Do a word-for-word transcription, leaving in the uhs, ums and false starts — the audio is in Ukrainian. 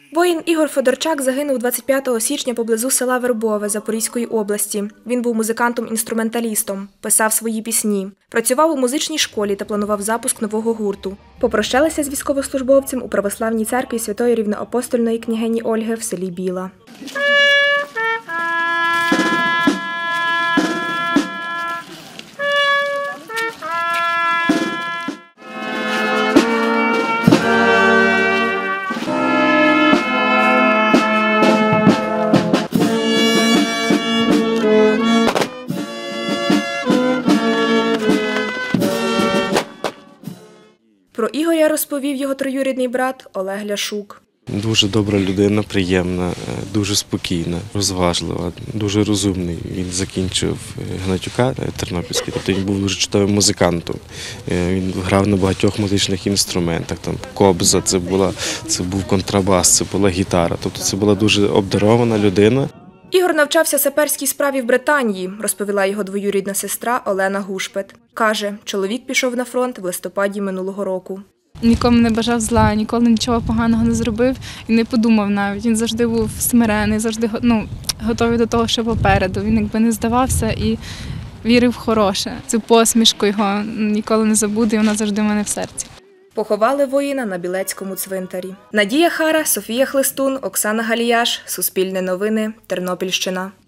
Воїн Ігор Федорчак загинув двадцять п'ятого січня поблизу села Вербове Запорізької області. Він був музикантом-інструменталістом, писав свої пісні. Працював у музичній школі та планував запуск нового гурту. Попрощалися з військовослужбовцем у Православній церкві Святої Рівноапостольної княгині Ольги в селі Біла. Про Ігоря розповів його троюрідний брат Олег Ляшук. Дуже добра людина, приємна, дуже спокійна, розважлива, дуже розумний. Він закінчив Гнатюка Тернопільський, тобто він був дуже чудовим музикантом. Він грав на багатьох музичних інструментах, там кобза, це була, це був контрабас, це була гітара. Тобто це була дуже обдарована людина. Ігор навчався саперській справі в Британії, розповіла його двоюрідна сестра Олена Гушпет. Каже, чоловік пішов на фронт в листопаді минулого року. Нікому не бажав зла, ніколи нічого поганого не зробив і не подумав навіть. Він завжди був смирений, завжди ну, готовий до того, що попереду. Він якби не здавався і вірив в хороше. Цю посмішку його ніколи не забуду, і вона завжди в мене в серці. Поховали воїна на Білецькому цвинтарі. Надія Хара, Софія Хлистун, Оксана Галіяш. Суспільне новини. Тернопільщина.